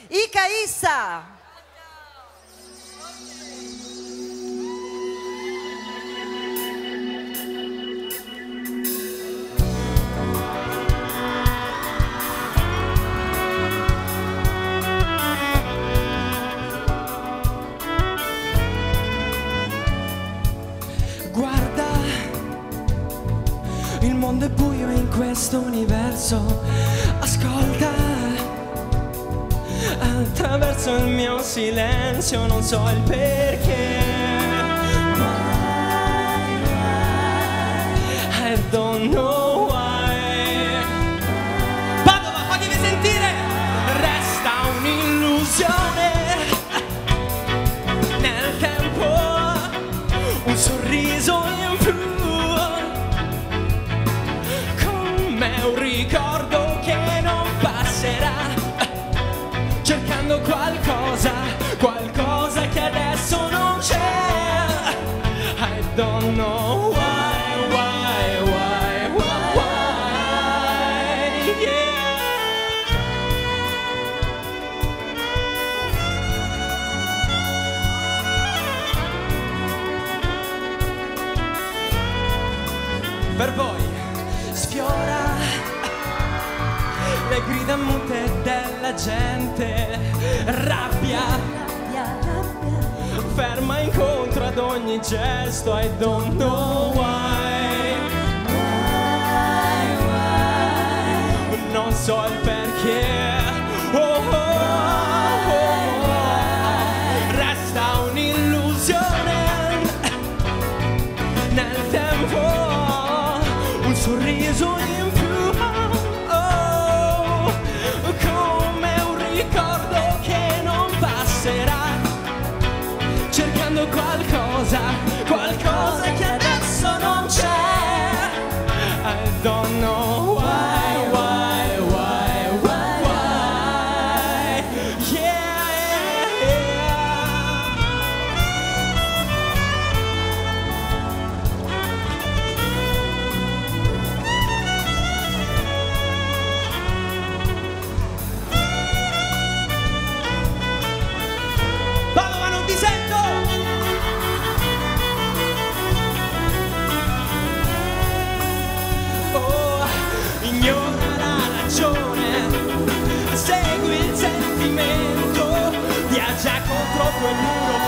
Ica Issa. Guarda, il mondo è buio in questo universo. Ascolta, attraverso il mio silenzio, non so il perché. I don't know why. Padova, fatemi sentire. Resta un'illusione nel tempo, un sorriso in più, come un ricordo che non passerà, cercando qualcosa, qualcosa che adesso non c'è. I don't know why, yeah. Per voi sfiora le grida mute della gente, rabbia, ferma incontro ad ogni gesto. I don't know why, non so il perché. Resta un'illusione nel tempo, un sorriso in più, come un ricordo che non passerà, cercando qualcosa, qualcosa che adesso non c'è. I don't know why, Padova, non ti sento! Oh, ignora la ragione, segui il sentimento, viaggia contro quel muro.